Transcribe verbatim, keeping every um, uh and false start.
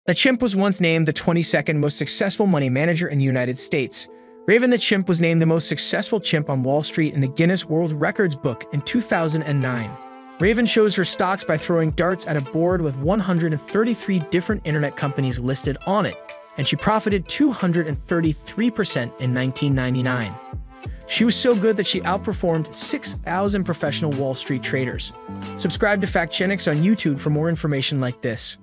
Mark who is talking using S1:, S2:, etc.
S1: The chimp was once named the twenty-second most successful money manager in the United States. Raven the chimp was named the most successful chimp on Wall Street in the Guinness World Records book in two thousand nine. Raven shows her stocks by throwing darts at a board with one hundred thirty-three different internet companies listed on it, and she profited two hundred thirty-three percent in nineteen ninety-nine. She was so good that she outperformed six thousand professional Wall Street traders. Subscribe to FACTgenics on YouTube for more information like this.